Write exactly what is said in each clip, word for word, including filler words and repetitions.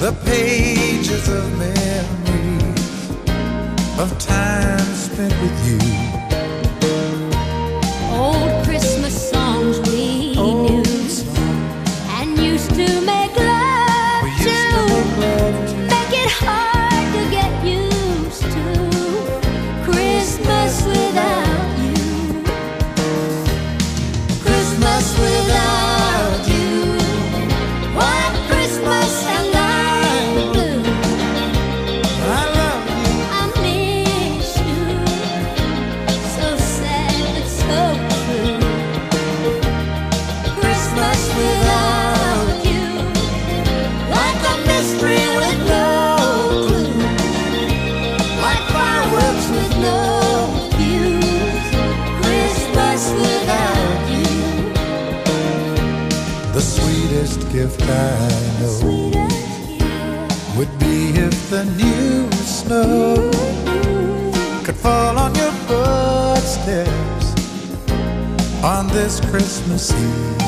the pages of memories of time spent with you. Old Christmas songs we Old knew songs. and used to make love We used to, to make love to. make it hard to get used to Christmas without you. Christmas without you. What Christmas and I'm blue. I love you. I miss you. So sad but so true. Christmas without you, like a mystery with no clue, like fireworks with no fuse. Christmas without you, The sweetest gift I know sweetest gift. would be if the new snow could fall on your footsteps on this Christmas Eve.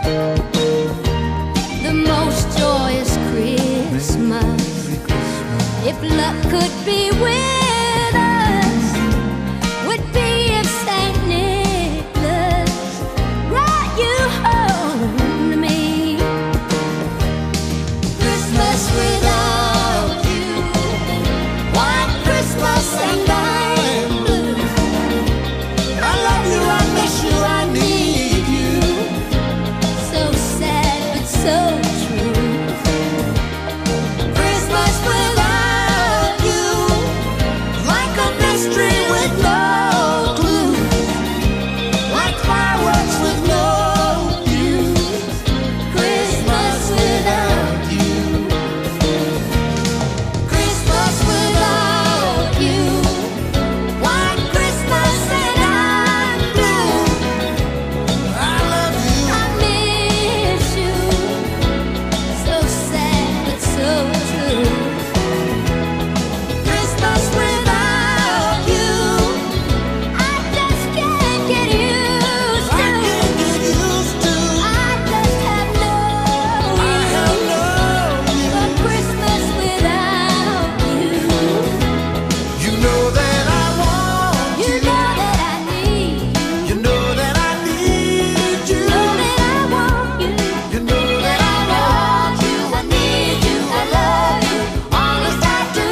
The most joyous Christmas, Merry Christmas. if luck could be with us, would be if Saint Nicholas brought you home to me. Christmas without you, white Christmas and I'm blue. I love you, I miss you, I need you. So sad but so true. Christmas without you, like a mystery with no clue, like fireworks with no fuse. Christmas without you, Christmas without you, white Christmas and I'm blue. I love you. I miss you. So sad but so true. Christmas without you, I just can't get used I to. can't get used to. I just have no I have no you. for Christmas without you. You know that I want You you. know that I need you. You know that I need you. Know that I want you. You know that I want you. I need you, I love you, honest I do.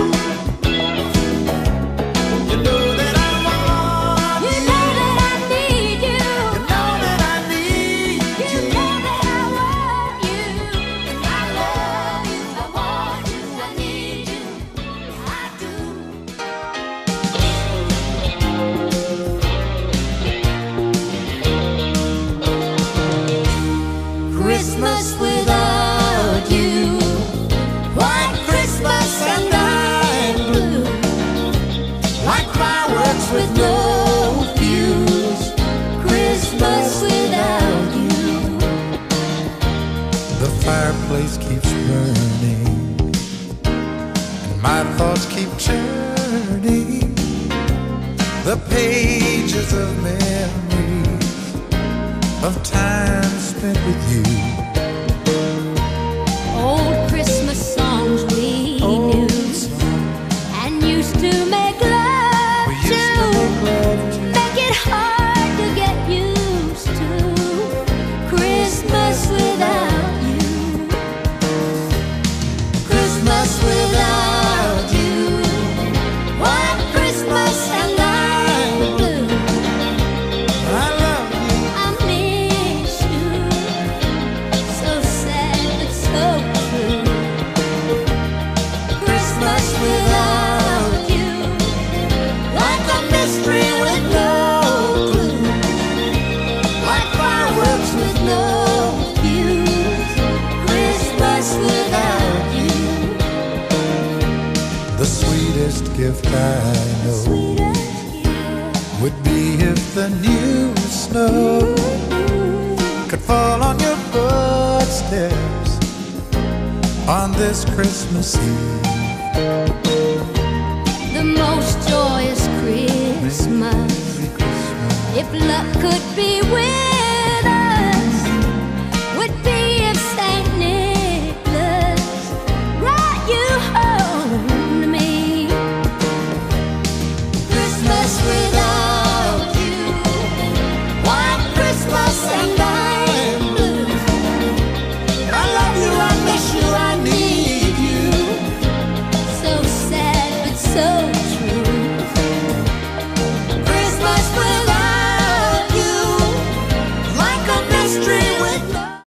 You know that I want You you. know that I need you. You know that I need You you. know that I want you. I love you, I want you, I need you. I do. Christmas without you, white Christmas and I'm blue, like fireworks with no fuse. Christmas without you. The fireplace keeps burning, and my thoughts keep churning. The pages of memories of time spent with you. Old Christmas songs we knew Old songs. and used to make love We used to, to make love to. make it hard to get used to Christmas without you. Christmas without you, white Christmas and I'm blue. I love you. I miss you. So sad but so true. Christmas without you, like a mystery with no clue, like fireworks with no fuse. Christmas without you, The sweetest gift I know sweetest gift. would be if the new snow could fall on your footsteps on this Christmas Eve. The most joyous Christmas, Merry Christmas. if luck could be with